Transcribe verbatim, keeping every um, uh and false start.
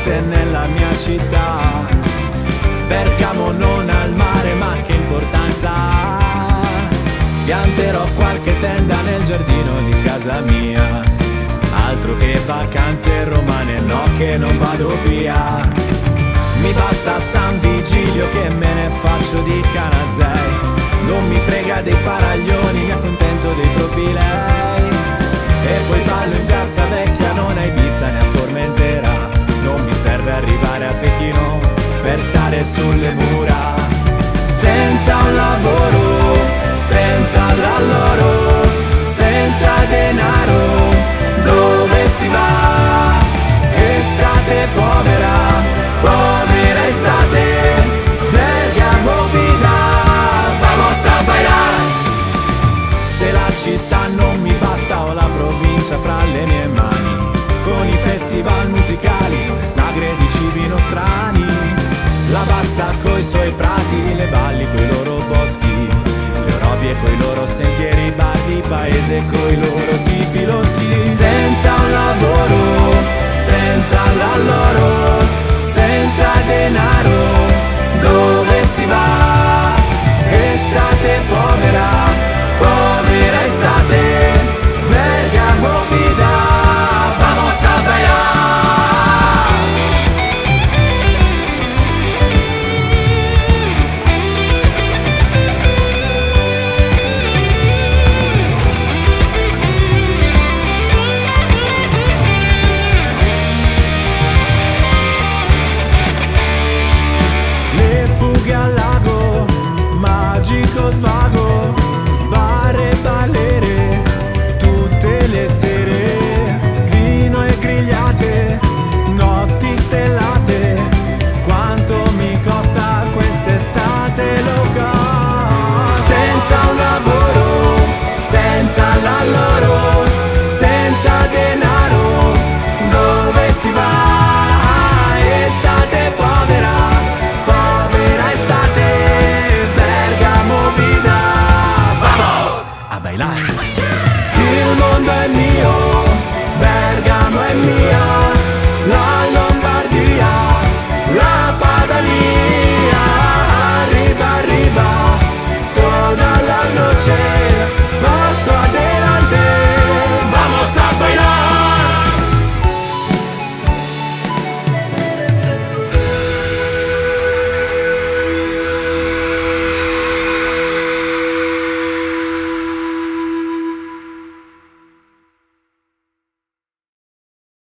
vacanze nella mia città. Bergamo non al mare, ma che importanza ha? Pianterò qualche tenda nel giardino di casa mia. Altro che vacanze romane, no che non vado via. Mi basta San Vigilio che me ne faccio di Canazei. Non mi frega dei faraglioni, mi accontento dei propri lei. E poi ballo in piazza vecchia, non a Ibiza né a Formentera. Non mi serve arrivare a Pechino per stare sulle mura. Senza un lavoro, senza l'alloro, senza denaro, dove si va? Estate povera, povera estate, Bergamo vida, vamos a bailar. Se la città non mi basta, ho la provincia fra le mie mani, con i festival musicali, le sagre di cibi nostrani, la bassa coi suoi prati, le valli coi loro boschi, le orobbie coi loro sentieri, bardi, paese coi loro tipi loschi. Senza un lavoro, senza l'alloro, senza denaro, dove si va? Estate povera, povera estate, Bergamo vida, vamos a bailar. Le fughe al lago, magico svago,